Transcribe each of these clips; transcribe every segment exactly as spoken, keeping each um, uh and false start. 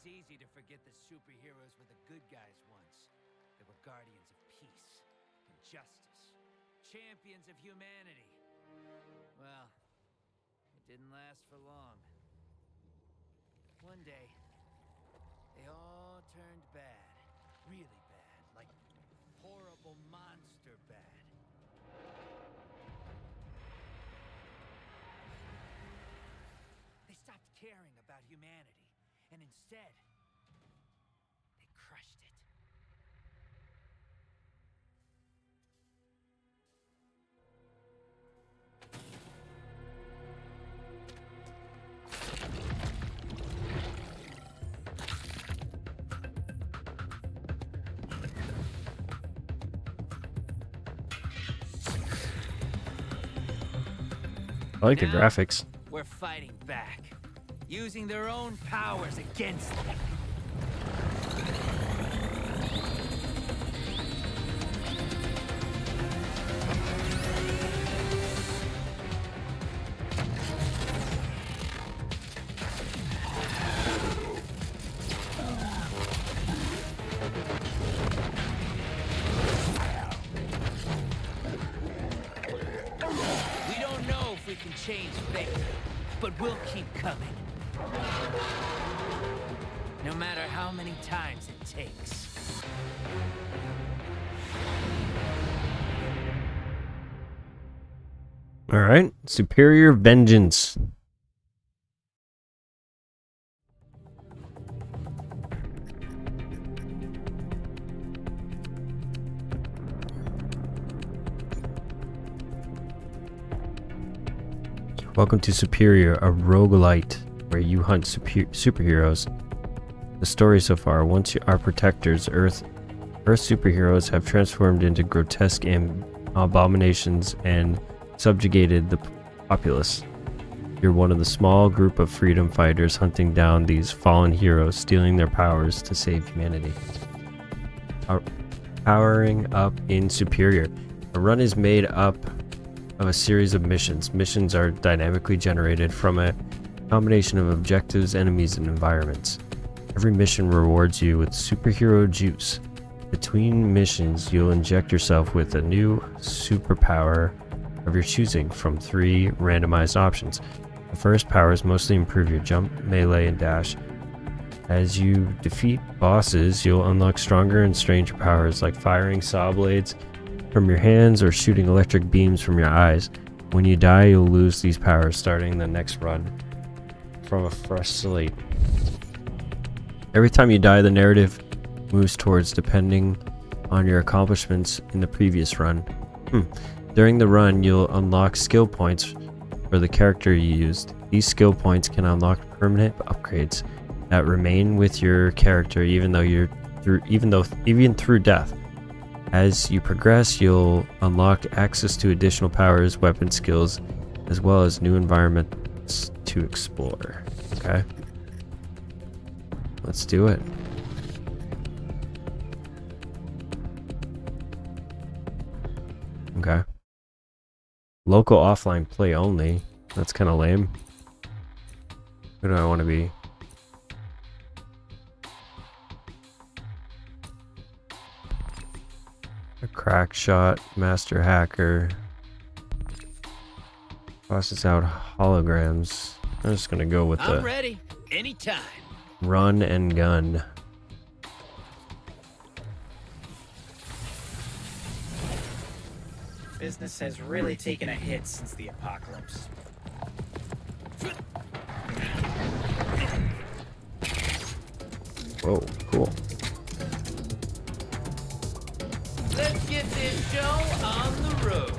It's easy to forget the superheroes were the good guys once. They were guardians of peace and justice, champions of humanity. Well, it didn't last for long. One day, they all turned bad. Really bad. Like horrible monster bad. They stopped caring about humanity, and instead, they crushed it. I like the Now, graphics. We're fighting back, using their own powers against them. We don't know if we can change fate, but we'll keep coming. No matter how many times it takes. All right, Superior Vengeance. Welcome to Superior, a roguelite where you hunt super superheroes. The story so far: once you are protectors, Earth, Earth superheroes have transformed into grotesque am abominations and subjugated the populace. You're one of the small group of freedom fighters hunting down these fallen heroes, stealing their powers to save humanity. Pow powering up in Superior. A run is made up of a series of missions. Missions are dynamically generated from a combination of objectives, enemies, and environments. Every mission rewards you with superhero juice. Between missions, you'll inject yourself with a new superpower of your choosing from three randomized options. The first powers mostly improve your jump, melee, and dash. As you defeat bosses, you'll unlock stronger and stranger powers like firing saw blades from your hands or shooting electric beams from your eyes. When you die, you'll lose these powers, starting the next run from a fresh slate. Every time you die, the narrative moves towards depending on your accomplishments in the previous run. Hmm. During the run, you'll unlock skill points for the character you used. These skill points can unlock permanent upgrades that remain with your character even though you're through even though even through death. As you progress, you'll unlock access to additional powers, weapon skills, as well as new environments to explore. Okay. Let's do it. Okay. Local offline play only. That's kind of lame. Who do I want to be? A crack shot, master hacker. Tosses out holograms. I'm just gonna go with I'm the ready. Anytime. run and gun. Business has really taken a hit since the apocalypse. Whoa, cool. Let's get this show on the road.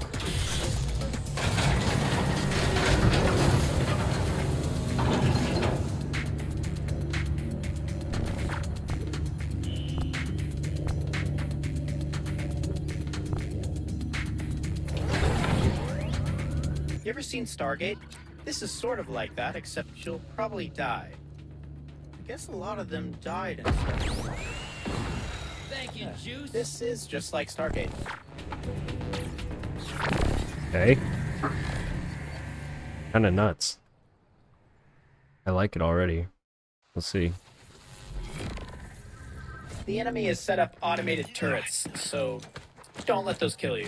You ever seen Stargate? This is sort of like that, except you'll probably die. I guess a lot of them died in Stargate. Thank you, Juice. This is just like Stargate. Okay. Kind of nuts. I like it already. Let's see. The enemy has set up automated turrets, so don't let those kill you.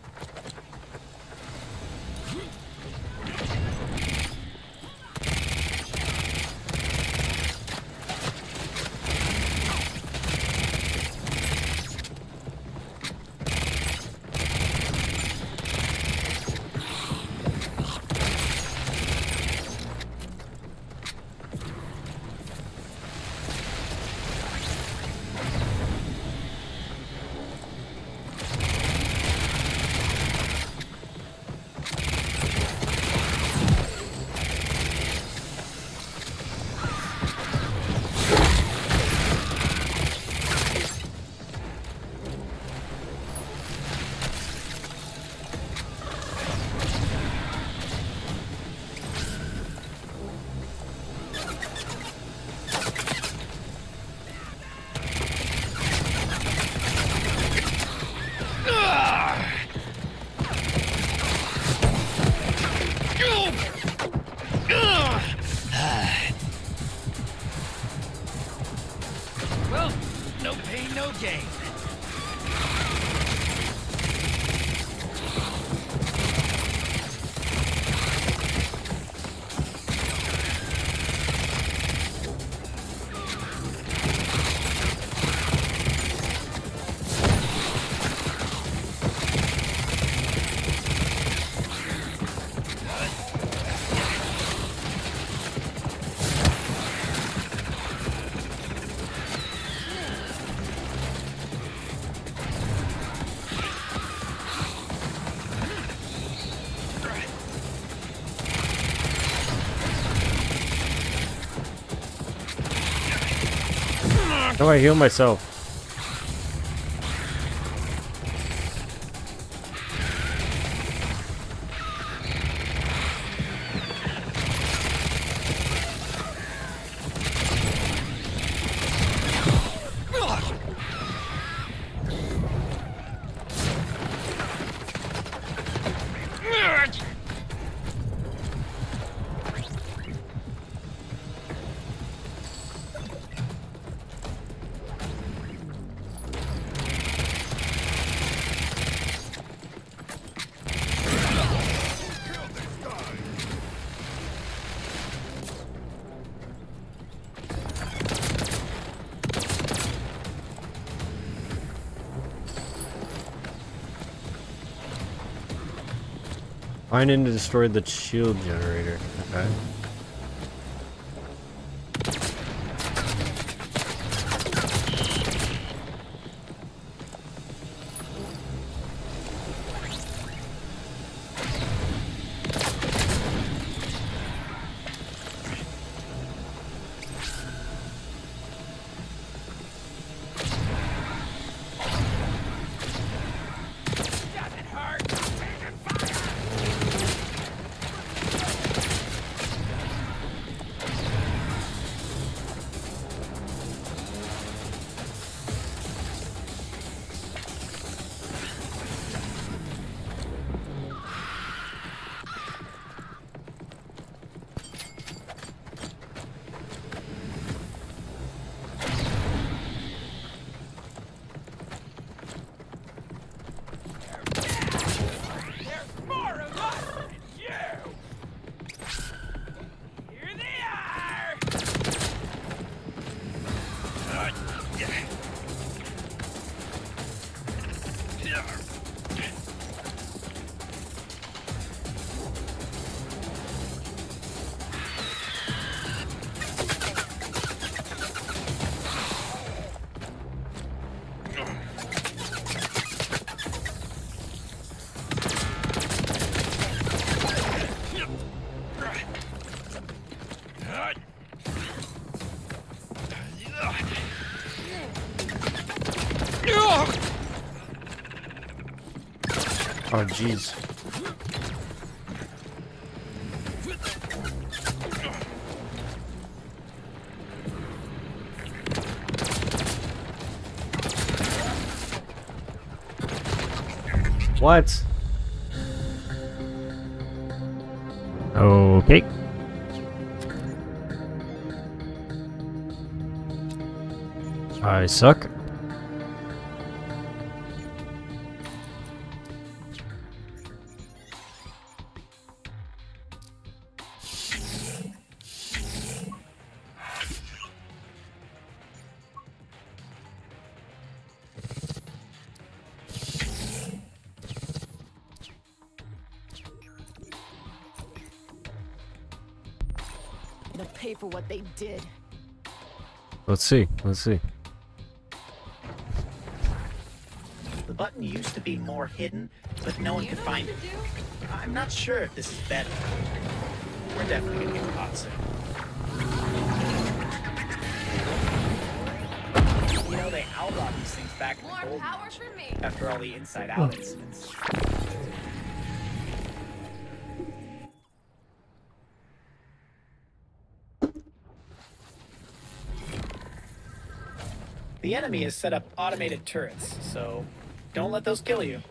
Well, no pain, no gain. How do I heal myself? Finding to destroy the shield generator. Okay. Oh, jeez. What? Okay. I suck. pay for what they did. Let's see. Let's see. The button used to be more hidden, but no one could find it. I'm not sure if this is better. We're definitely gonna get caught soon. You know, they outlawed these things back in the More Golden power Age, for me. after all the Inside Out incidents. The enemy has set up automated turrets, so don't let those kill you.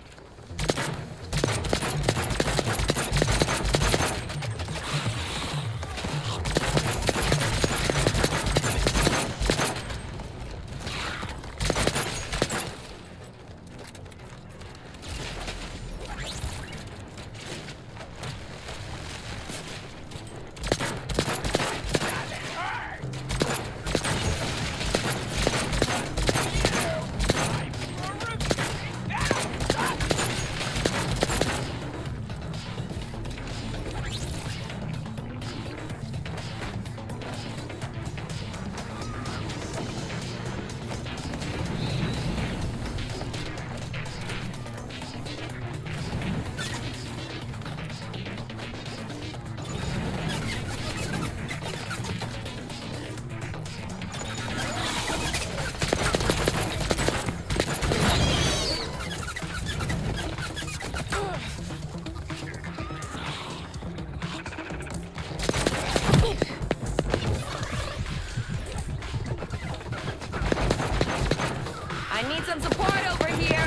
I need some support over here.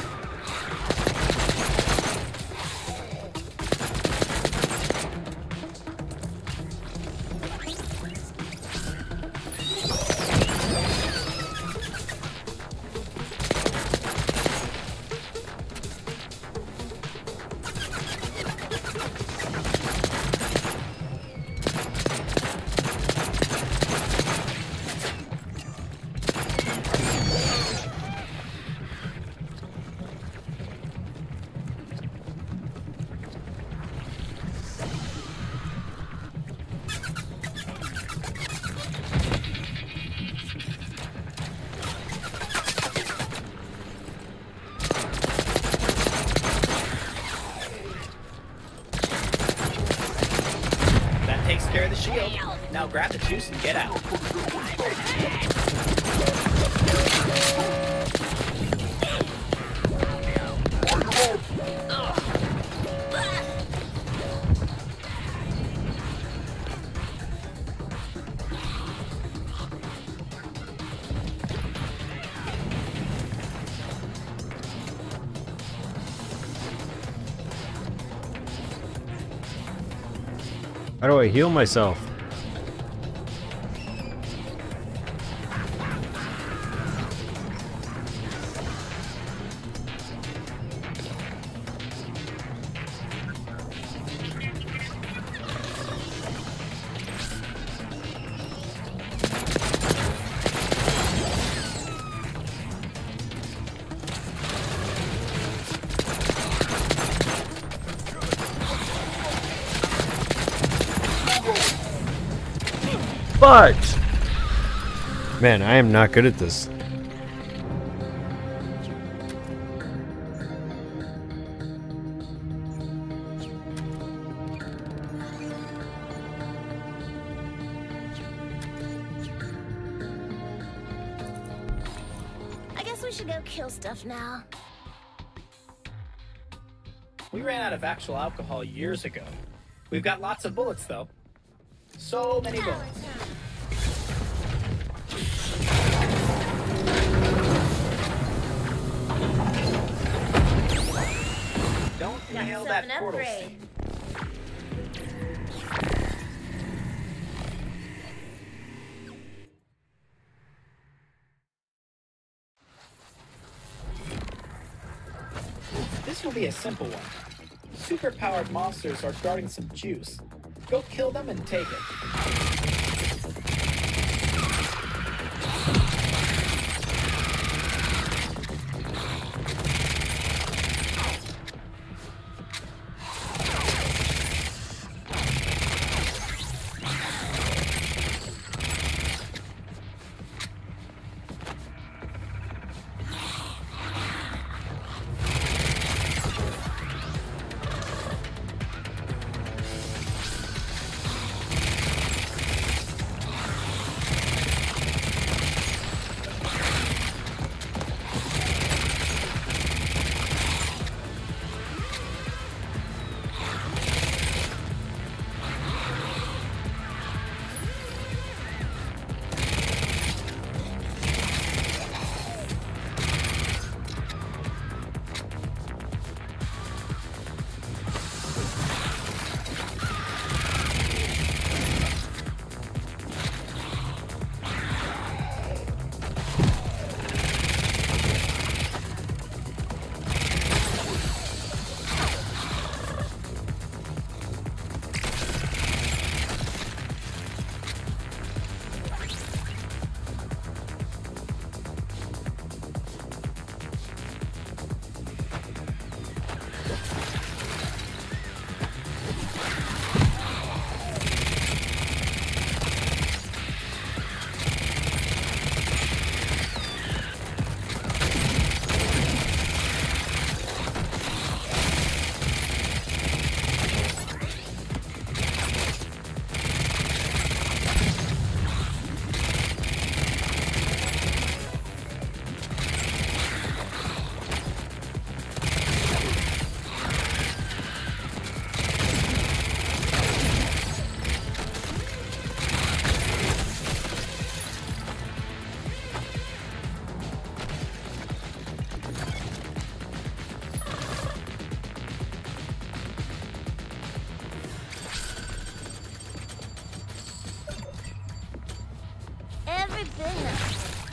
Takes care of the shield. Now grab the juice and get out. How do I heal myself? But man, I am not good at this. I guess we should go kill stuff now. We ran out of actual alcohol years ago. We've got lots of bullets, though. So many bullets. Don't inhale that portal steam. This will be a simple one. Super-powered monsters are guarding some juice. Go kill them and take it.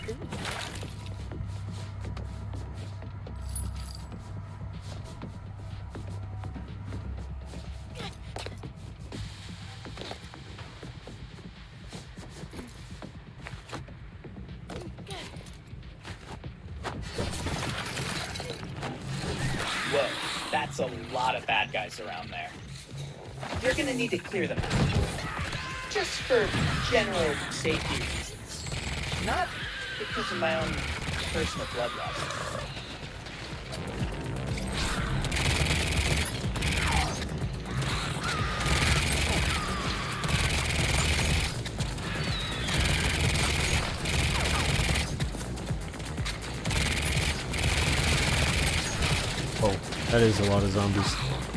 Whoa, that's a lot of bad guys around there. You're gonna need to clear them out. Just for general safety reasons. Not because of my own personal bloodlust. Oh, that is a lot of zombies.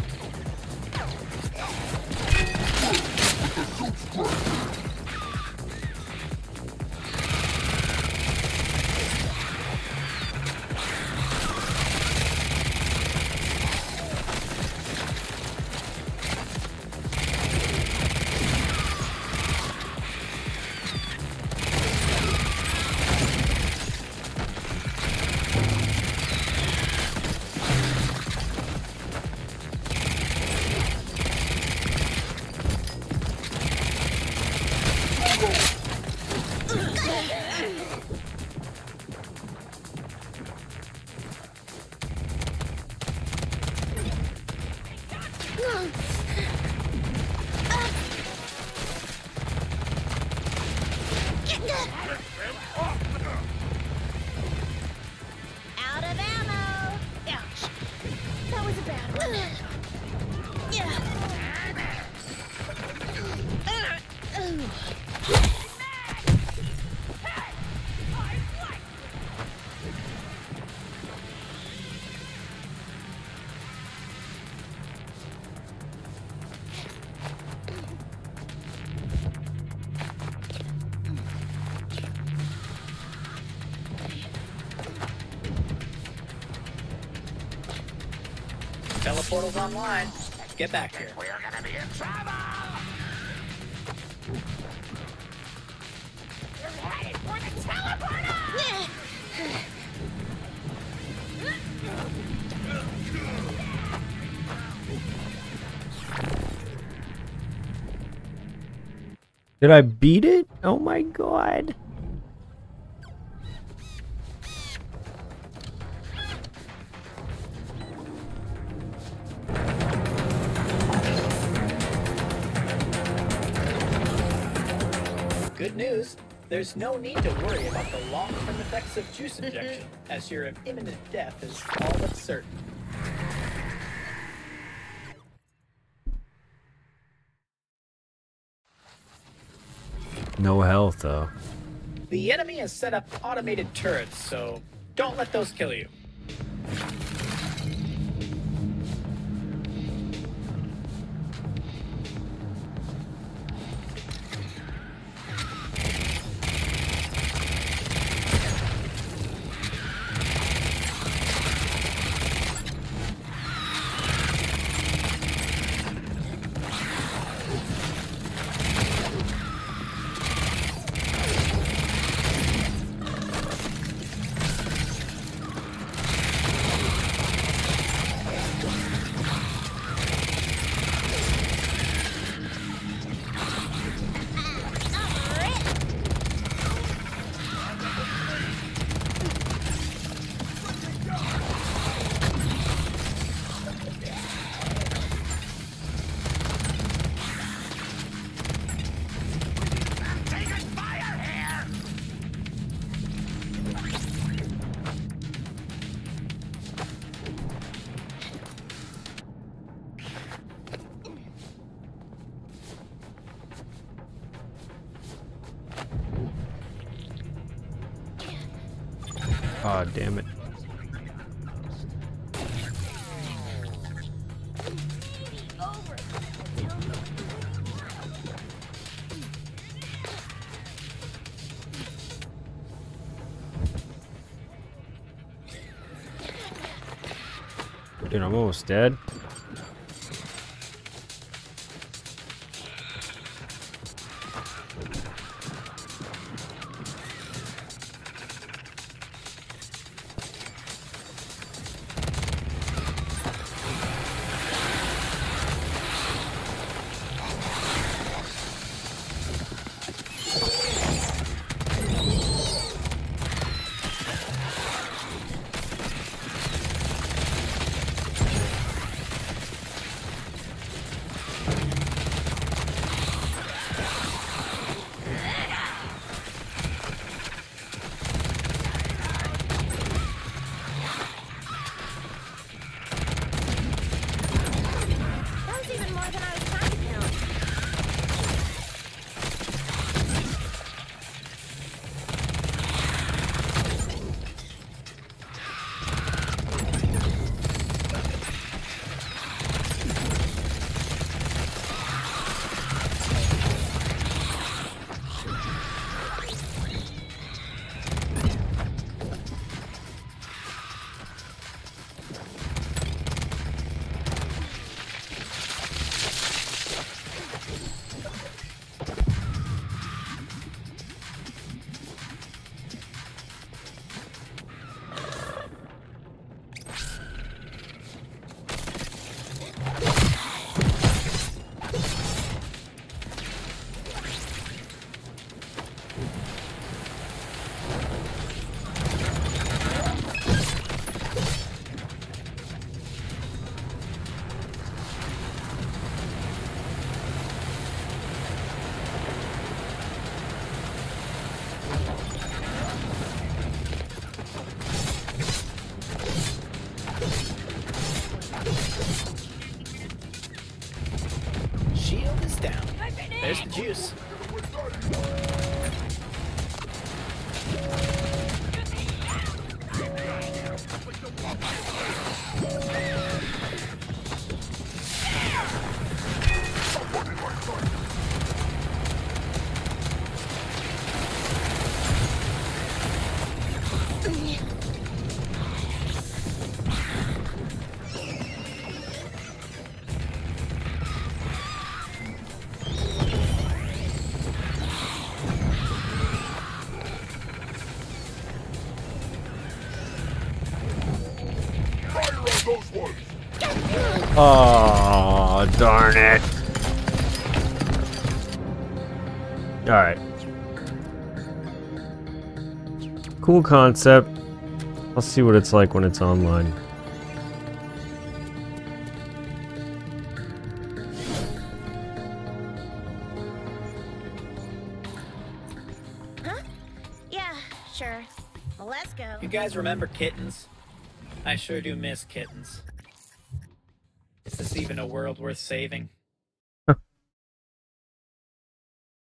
Out of ammo. Ouch. That was a bad one. Yeah. Teleportal's online. Get back here. We're gonna be in trouble! We're headed for the teleporter! Did I beat it? Oh my god. Good news, there's no need to worry about the long-term effects of juice injection, as your imminent death is all but certain. No health though. The enemy has set up automated turrets, so don't let those kill you. Aw, damn it. Dude, I'm almost dead. Oh, darn it. Alright. Cool concept. I'll see what it's like when it's online. Huh? Yeah, sure. Well, let's go. You guys remember kittens? I sure do miss kittens. Is this even a world worth saving?